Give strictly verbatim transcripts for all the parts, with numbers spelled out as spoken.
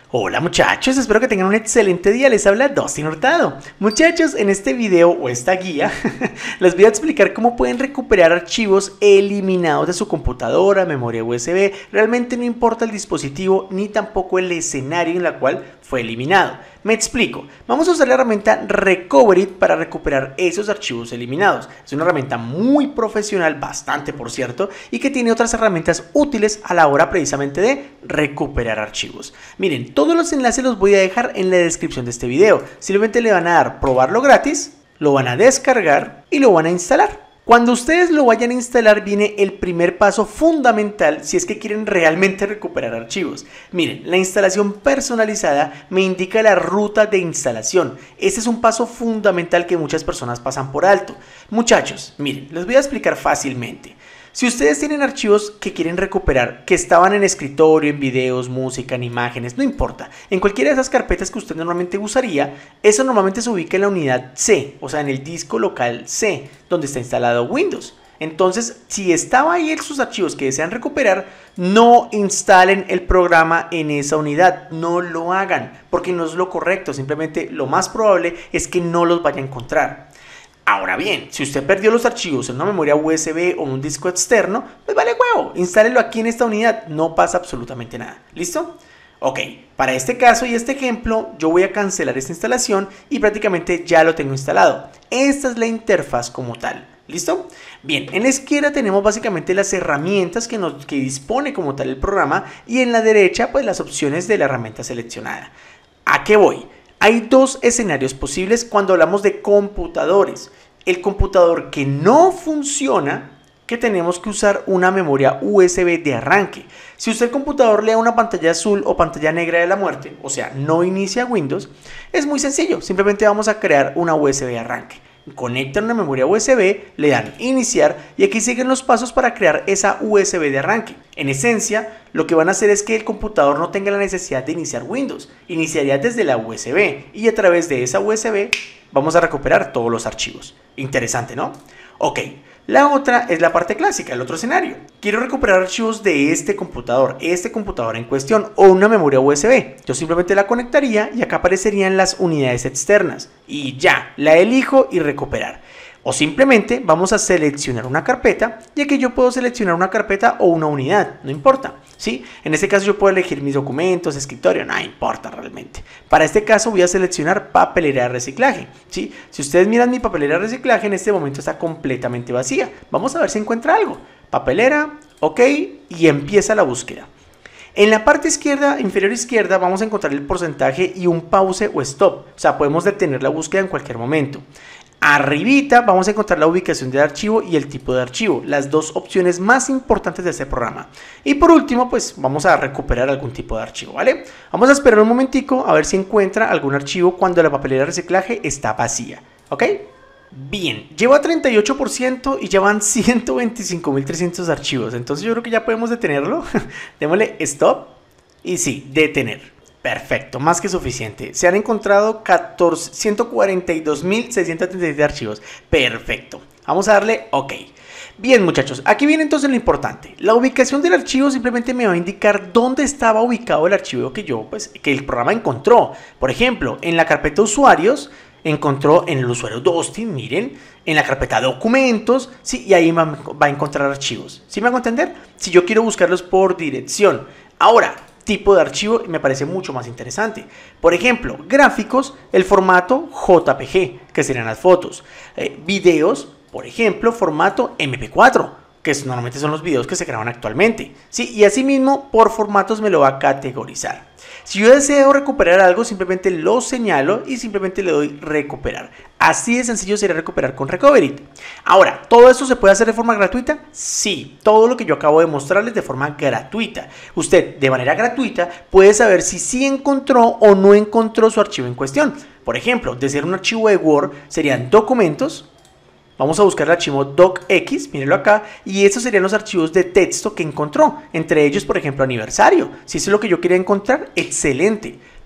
Hola muchachos, espero que tengan un excelente día, les habla Dustin Hurtado. Muchachos, en este video o esta guía les voy a explicar cómo pueden recuperar archivos eliminados de su computadora, memoria U S B. Realmente no importa el dispositivo ni tampoco el escenario en el cual fue eliminado. Me explico, vamos a usar la herramienta Recovery para recuperar esos archivos eliminados. Es una herramienta muy profesional, bastante por cierto, y que tiene otras herramientas útiles a la hora precisamente de recuperar archivos. Miren, todos los enlaces los voy a dejar en la descripción de este video. Simplemente le van a dar probarlo gratis, lo van a descargar y lo van a instalar. Cuando ustedes lo vayan a instalar viene el primer paso fundamental si es que quieren realmente recuperar archivos. Miren, la instalación personalizada me indica la ruta de instalación. Este es un paso fundamental que muchas personas pasan por alto. Muchachos, miren, les voy a explicar fácilmente. Si ustedes tienen archivos que quieren recuperar, que estaban en escritorio, en videos, música, en imágenes, no importa, en cualquiera de esas carpetas que usted normalmente usaría, eso normalmente se ubica en la unidad C, o sea en el disco local C, donde está instalado Windows. Entonces, si estaba ahí sus archivos que desean recuperar, no instalen el programa en esa unidad, no lo hagan, porque no es lo correcto, simplemente lo más probable es que no los vaya a encontrar. Ahora bien, si usted perdió los archivos en una memoria U S B o un disco externo, pues vale huevo, instálelo aquí en esta unidad, no pasa absolutamente nada. ¿Listo? Ok, para este caso y este ejemplo, yo voy a cancelar esta instalación y prácticamente ya lo tengo instalado. Esta es la interfaz como tal. ¿Listo? Bien, en la izquierda tenemos básicamente las herramientas que, nos, que dispone como tal el programa y en la derecha pues las opciones de la herramienta seleccionada. ¿A qué voy? Hay dos escenarios posibles cuando hablamos de computadores. El computador que no funciona, que tenemos que usar una memoria U S B de arranque. Si usted el computador le da una pantalla azul o pantalla negra de la muerte, o sea, no inicia Windows, es muy sencillo. Simplemente vamos a crear una U S B de arranque. Conectan una memoria U S B, le dan iniciar y aquí siguen los pasos para crear esa U S B de arranque. En esencia, lo que van a hacer es que el computador no tenga la necesidad de iniciar Windows. Iniciaría desde la U S B y a través de esa U S B vamos a recuperar todos los archivos. Interesante, ¿no? Ok. La otra es la parte clásica, el otro escenario. Quiero recuperar archivos de este computador, este computador en cuestión o una memoria U S B. Yo simplemente la conectaría y acá aparecerían las unidades externas. Y ya, la elijo y recuperar. O simplemente vamos a seleccionar una carpeta y aquí yo puedo seleccionar una carpeta o una unidad, no importa, ¿sí? En este caso yo puedo elegir mis documentos, escritorio, no importa realmente. Para este caso voy a seleccionar papelera de reciclaje, ¿sí? Si ustedes miran mi papelera de reciclaje en este momento está completamente vacía. Vamos a ver si encuentra algo. Papelera, ok, y empieza la búsqueda. En la parte izquierda, inferior izquierda, vamos a encontrar el porcentaje y un pause o stop, o sea, podemos detener la búsqueda en cualquier momento. Arribita vamos a encontrar la ubicación del archivo y el tipo de archivo, las dos opciones más importantes de este programa. Y por último, pues vamos a recuperar algún tipo de archivo, ¿vale? Vamos a esperar un momentico a ver si encuentra algún archivo cuando la papelera de reciclaje está vacía, ¿ok? Bien, lleva treinta y ocho por ciento y ya van ciento veinticinco mil trescientos archivos, entonces yo creo que ya podemos detenerlo. Démosle stop y sí, detener. Perfecto, más que suficiente. Se han encontrado ciento cuarenta y dos mil seiscientos treinta y siete archivos. Perfecto. Vamos a darle OK. Bien, muchachos, aquí viene entonces lo importante. La ubicación del archivo simplemente me va a indicar dónde estaba ubicado el archivo que yo, pues, que el programa encontró. Por ejemplo, en la carpeta usuarios, encontró en el usuario Dustin, miren, en la carpeta documentos, sí, y ahí va, va a encontrar archivos. ¿Sí me hago entender? Si yo quiero buscarlos por dirección. Ahora, tipo de archivo me parece mucho más interesante. Por ejemplo, gráficos, el formato J P G, que serían las fotos. Eh, videos, por ejemplo, formato M P cuatro, que es, normalmente son los videos que se graban actualmente. ¿Sí? Y asimismo, por formatos me lo va a categorizar. Si yo deseo recuperar algo, simplemente lo señalo y simplemente le doy recuperar. Así de sencillo sería recuperar con Recovery. Ahora, ¿todo esto se puede hacer de forma gratuita? Sí, todo lo que yo acabo de mostrarles de forma gratuita. Usted, de manera gratuita, puede saber si sí encontró o no encontró su archivo en cuestión. Por ejemplo, de ser un archivo de Word, serían documentos. Vamos a buscar el archivo docx, mírenlo acá, y estos serían los archivos de texto que encontró, entre ellos, por ejemplo, aniversario. Si eso es lo que yo quería encontrar, excelente.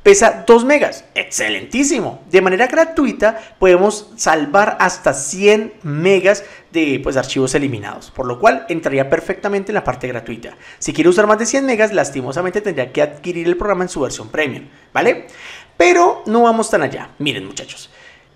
Pesa dos megas, excelentísimo. De manera gratuita podemos salvar hasta cien megas de pues, archivos eliminados, por lo cual entraría perfectamente en la parte gratuita. Si quiere usar más de cien megas, lastimosamente tendría que adquirir el programa en su versión premium, ¿vale? Pero no vamos tan allá. Miren, muchachos,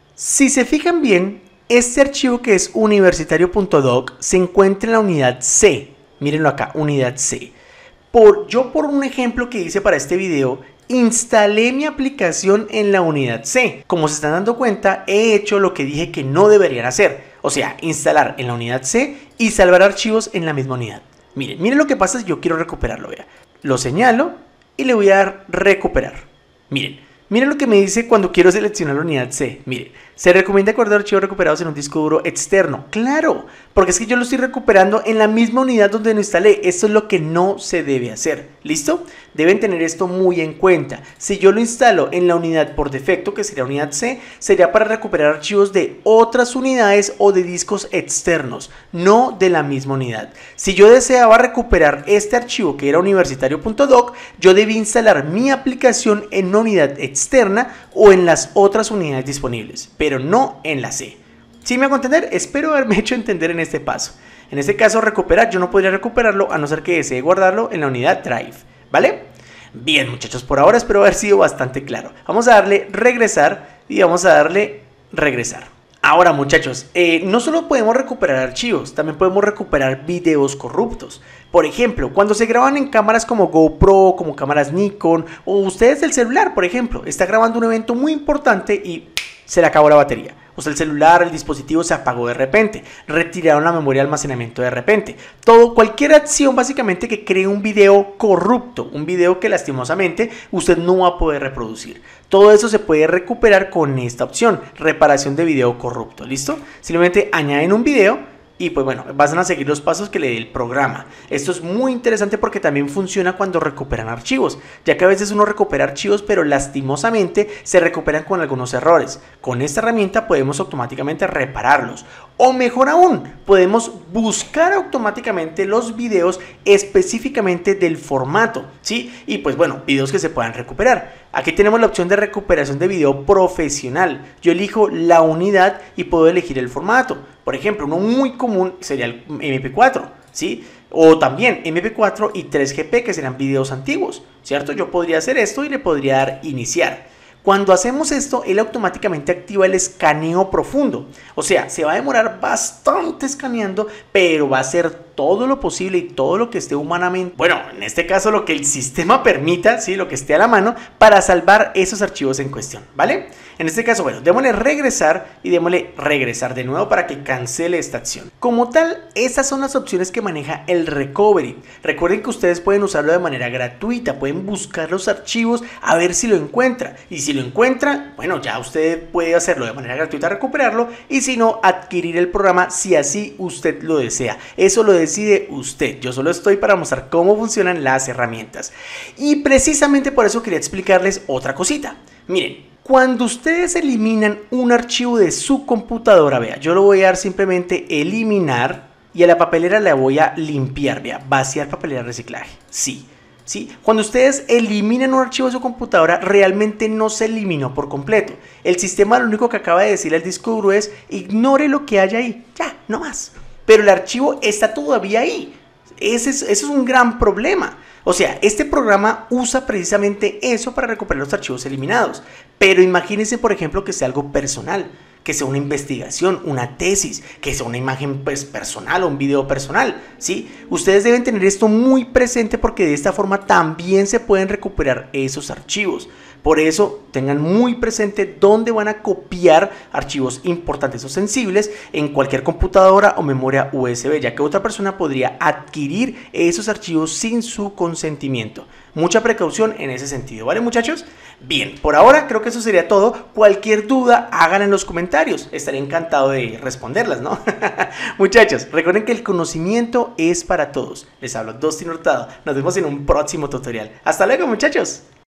si se fijan bien, este archivo que es universitario.doc se encuentra en la unidad C. Mírenlo acá, unidad C. Por, yo por un ejemplo que hice para este video, instalé mi aplicación en la unidad C. Como se están dando cuenta, he hecho lo que dije que no deberían hacer. O sea, instalar en la unidad C y salvar archivos en la misma unidad. Miren, miren lo que pasa si yo quiero recuperarlo. Vea. Lo señalo y le voy a dar recuperar. Miren, miren lo que me dice cuando quiero seleccionar la unidad C. Miren, se recomienda guardar archivos recuperados en un disco duro externo. Claro, porque es que yo lo estoy recuperando en la misma unidad donde lo instalé. Esto es lo que no se debe hacer. ¿Listo? Deben tener esto muy en cuenta. Si yo lo instalo en la unidad por defecto, que sería unidad C, sería para recuperar archivos de otras unidades o de discos externos, no de la misma unidad. Si yo deseaba recuperar este archivo que era universitario.doc, yo debí instalar mi aplicación en una unidad externa o en las otras unidades disponibles, pero no en la C. ¿Sí me hago entender? Espero haberme hecho entender en este paso. En este caso, recuperar, yo no podría recuperarlo a no ser que desee guardarlo en la unidad Drive, ¿vale? Bien, muchachos, por ahora espero haber sido bastante claro. Vamos a darle regresar y vamos a darle regresar. Ahora, muchachos, eh, no solo podemos recuperar archivos, también podemos recuperar videos corruptos. Por ejemplo, cuando se graban en cámaras como GoPro, como cámaras Nikon, o ustedes del celular, por ejemplo, está grabando un evento muy importante y se le acabó la batería. O sea, el celular, el dispositivo se apagó de repente, retiraron la memoria de almacenamiento de repente. Todo, cualquier acción básicamente que cree un video corrupto, un video que lastimosamente usted no va a poder reproducir. Todo eso se puede recuperar con esta opción, reparación de video corrupto, ¿listo? Simplemente añaden un video y pues bueno, van a seguir los pasos que le dé el programa. Esto es muy interesante porque también funciona cuando recuperan archivos, ya que a veces uno recupera archivos pero lastimosamente se recuperan con algunos errores. Con esta herramienta podemos automáticamente repararlos. O mejor aún, podemos buscar automáticamente los videos específicamente del formato, ¿sí? Y pues bueno, videos que se puedan recuperar. Aquí tenemos la opción de recuperación de video profesional. Yo elijo la unidad y puedo elegir el formato. Por ejemplo, uno muy común sería el eme pe cuatro, ¿sí? O también eme pe cuatro y tres ge pe, que serán videos antiguos, ¿cierto? Yo podría hacer esto y le podría dar iniciar. Cuando hacemos esto, él automáticamente activa el escaneo profundo. O sea, se va a demorar bastante escaneando, pero va a hacer todo lo posible y todo lo que esté humanamente, bueno, en este caso lo que el sistema permita, ¿sí? Lo que esté a la mano, para salvar esos archivos en cuestión, ¿vale? En este caso, bueno, démosle regresar y démosle regresar de nuevo para que cancele esta acción. Como tal, esas son las opciones que maneja el recovery. Recuerden que ustedes pueden usarlo de manera gratuita, pueden buscar los archivos a ver si lo encuentra. Y si lo encuentra, bueno, ya usted puede hacerlo de manera gratuita, recuperarlo, y si no, adquirir el programa si así usted lo desea. Eso lo decide usted. Yo solo estoy para mostrar cómo funcionan las herramientas. Y precisamente por eso quería explicarles otra cosita. Miren, cuando ustedes eliminan un archivo de su computadora, vea, yo lo voy a dar simplemente eliminar y a la papelera la voy a limpiar, vea, vaciar papelera reciclaje, sí. ¿Sí? Cuando ustedes eliminan un archivo de su computadora, realmente no se eliminó por completo. El sistema lo único que acaba de decirle al disco duro es ignore lo que haya ahí, ya, no más. Pero el archivo está todavía ahí. Ese es, ese es un gran problema. O sea, este programa usa precisamente eso para recuperar los archivos eliminados. Pero imagínense, por ejemplo, que sea algo personal, que sea una investigación, una tesis, que sea una imagen pues, personal o un video personal, ¿sí? Ustedes deben tener esto muy presente porque de esta forma también se pueden recuperar esos archivos. Por eso tengan muy presente dónde van a copiar archivos importantes o sensibles en cualquier computadora o memoria u ese be, ya que otra persona podría adquirir esos archivos sin su consentimiento. Mucha precaución en ese sentido, ¿vale, muchachos? Bien, por ahora creo que eso sería todo. Cualquier duda, háganla en los comentarios. Estaré encantado de responderlas, ¿no? Muchachos, recuerden que el conocimiento es para todos. Les hablo Dustin Hurtado. Nos vemos en un próximo tutorial. Hasta luego, muchachos.